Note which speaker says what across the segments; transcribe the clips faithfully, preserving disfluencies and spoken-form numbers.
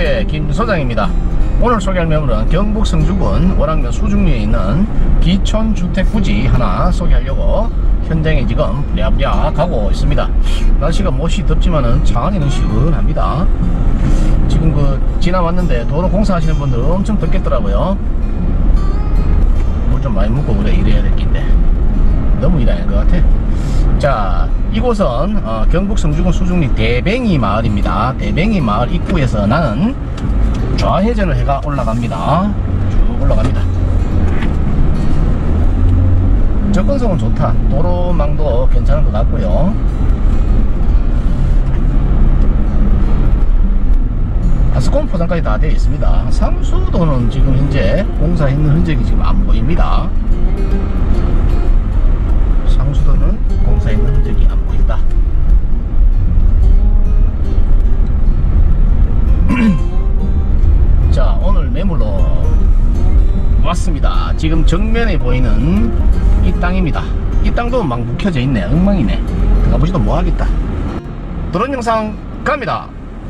Speaker 1: 유튜브의 김 소장입니다. 오늘 소개할 매물은 경북 성주군 월악면 수중리에 있는 기촌주택 부지 하나 소개하려고 현장에 지금 부랴부랴 가고 있습니다. 날씨가 못이 덥지만은 차 안에는 시원합니다. 지금 그 지나왔는데 도로 공사하시는 분들 엄청 덥겠더라고요. 물 좀 많이 묻고 그래 이래야 될 낀데 너무 일해야 할 것 같아. 자, 이곳은 어, 경북 성주군 수중리 대뱅이 마을입니다. 대뱅이 마을 입구에서 나는 좌회전을 해가 올라갑니다. 쭉 올라갑니다. 접근성은 좋다. 도로망도 괜찮은 것 같고요. 아스콘 포장까지 다 되어 있습니다. 상수도는 지금 현재 공사했는 흔적이 지금 안 보입니다. 상수도는 공사했는 흔적이 안 보인다. 자, 오늘 매물로 왔습니다. 지금 정면에 보이는 이 땅입니다. 이 땅도 막 묵혀져 있네. 엉망이네. 들어가보지도 뭐하겠다. 드론 영상 갑니다.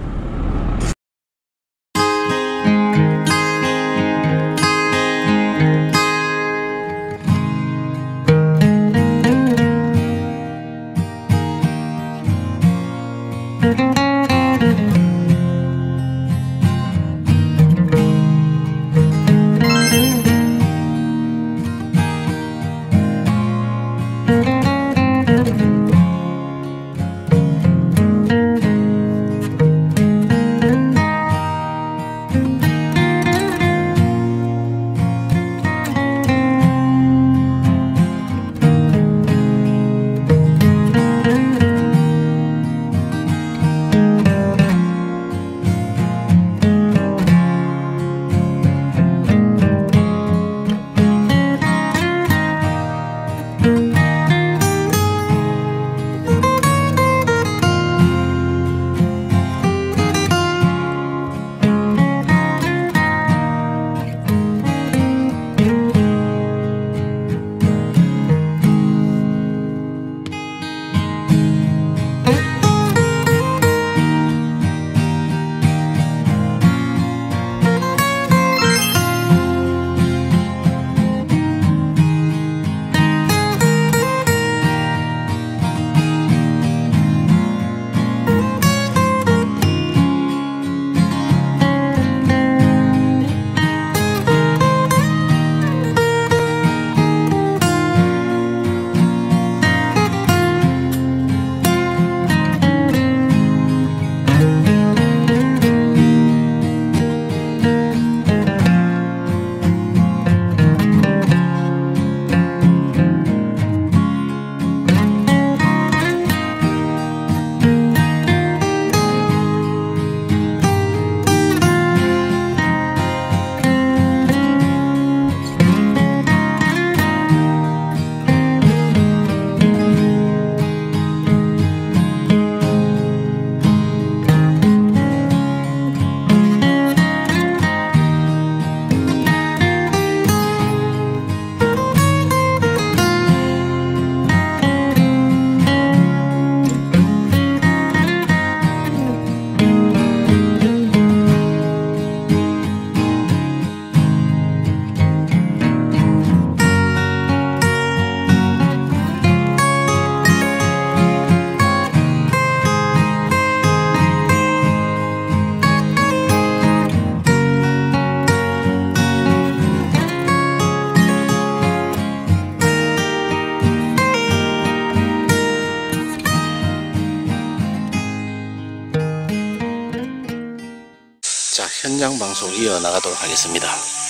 Speaker 1: 자, 현장 방송 이어나가도록 하겠습니다.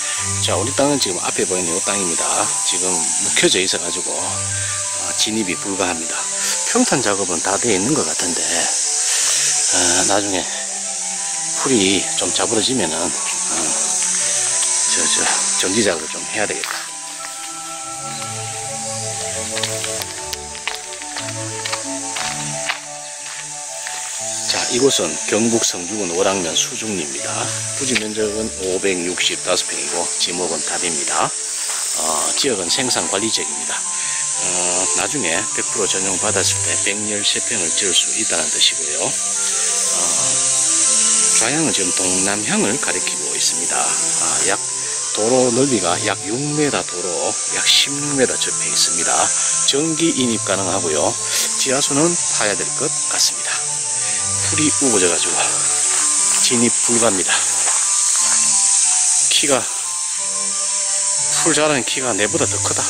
Speaker 1: 자, 우리 땅은 지금 앞에 보이는 이 땅입니다. 지금 묵혀져 있어 가지고 어, 진입이 불가합니다. 평탄 작업은 다 되어 있는 것 같은데 어, 나중에 풀이 좀 자부러지면은 어, 저, 저 정지 작업을 좀 해야 되겠다. 이곳은 경북 성주군 월악면 수중리입니다. 부지 면적은 오백육십오 평이고 지목은 답입니다. 어, 지역은 생산관리 지역입니다. 어, 나중에 백 퍼센트 전용 받았을 때 백십삼 평을 지을 수 있다는 뜻이고요. 어, 좌향은 지금 동남향을 가리키고 있습니다. 아, 약 도로 넓이가 약 육 미터 도로 약 십육 미터 접해 있습니다. 전기 인입 가능하고요. 지하수는 파야 될 것 같습니다. 풀이 우거져 가지고 진입 불가입니다. 키가 풀 자라는 키가 내보다 더 크다.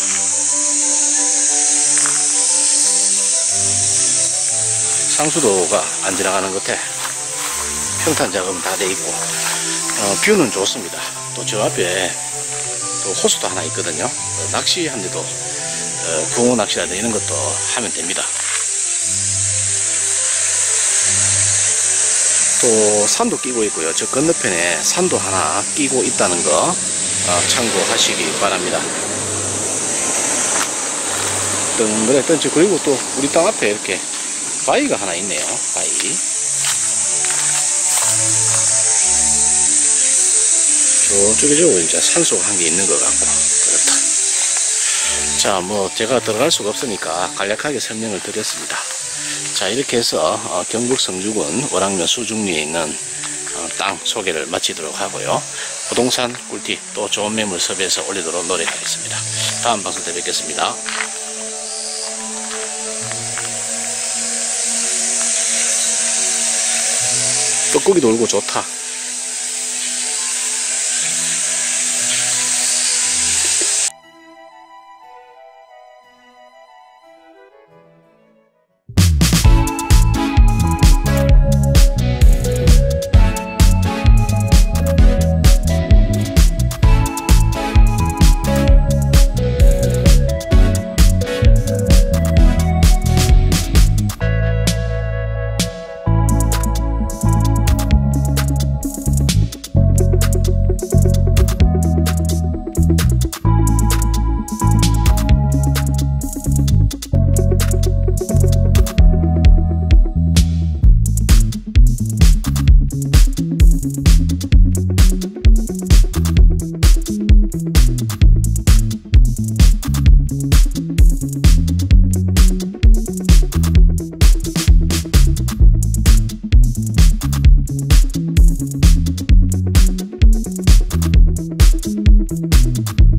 Speaker 1: 상수도가 안 지나가는 것 같아. 평탄 작업은 다 돼 있고 어, 뷰는 좋습니다. 또 저 앞에 또 호수도 하나 있거든요. 어, 낚시한 데도 어, 붕어 낚시라든지 이런 것도 하면 됩니다. 또 산도 끼고 있고요. 저 건너편에 산도 하나 끼고 있다는 거 어, 참고하시기 바랍니다. 덩그레 던지. 그리고 또 우리 땅 앞에 이렇게 바위가 하나 있네요. 바위. 저쪽에 저거 이제 산소가 한 개 있는 것 같고 그렇다. 자, 뭐 제가 들어갈 수가 없으니까 간략하게 설명을 드렸습니다. 자, 이렇게 해서 어, 경북 성주군 월악면 수중리에 있는 어, 땅 소개를 마치도록 하고요. 부동산 꿀팁 또 좋은 매물 섭외해서 올리도록 노력하겠습니다. 다음 방송 때 뵙겠습니다. 떡고기 놀고 좋다. you